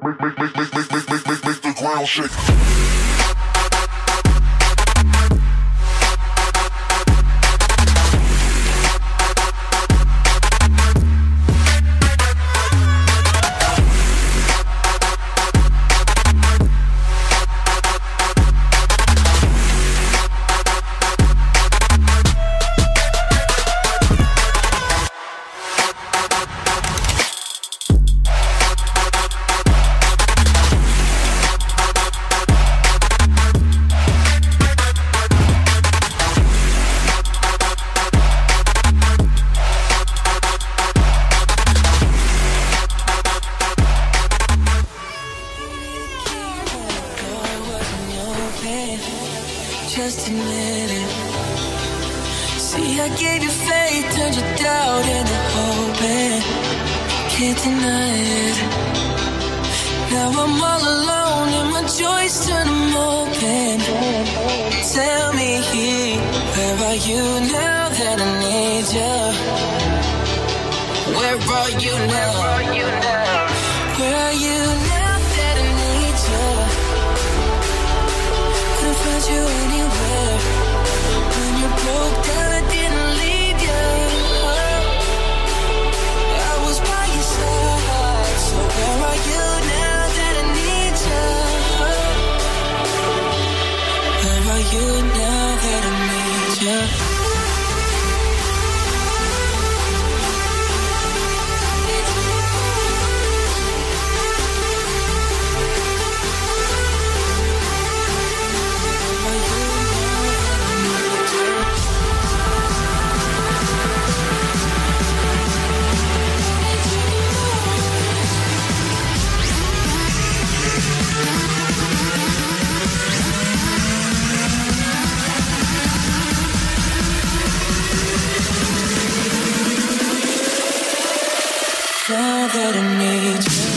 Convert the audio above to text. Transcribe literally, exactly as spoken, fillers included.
make, make, make, make, make, make, make, make, make the ground shake. Just admit it. See, I gave you faith, turned your doubt into hope, and can't deny it. Now I'm all alone and my joys turn them open. Tell me, where are you now that I need you? Where are you now? Where are you now that I need you? Couldn't find you anywhere. When you broke down, I didn't leave you. I was by your side. So where are you now that I need you? Where are you now that I need you? Now that I need you.